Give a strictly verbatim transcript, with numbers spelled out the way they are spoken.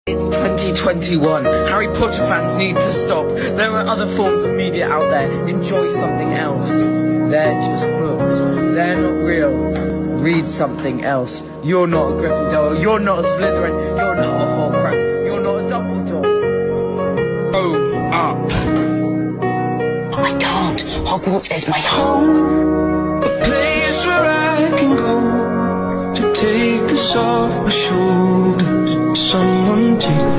It's twenty twenty-one. Harry Potter fans need to stop. There are other forms of media out there. Enjoy something else. They're just books. They're not real. Read something else. You're not a Gryffindor. You're not a Slytherin. You're not a Horcrux. You're not a Dumbledore. Grow up. I can't. Hogwarts is my home. A place where I can go to take this off my shoulders. Someone take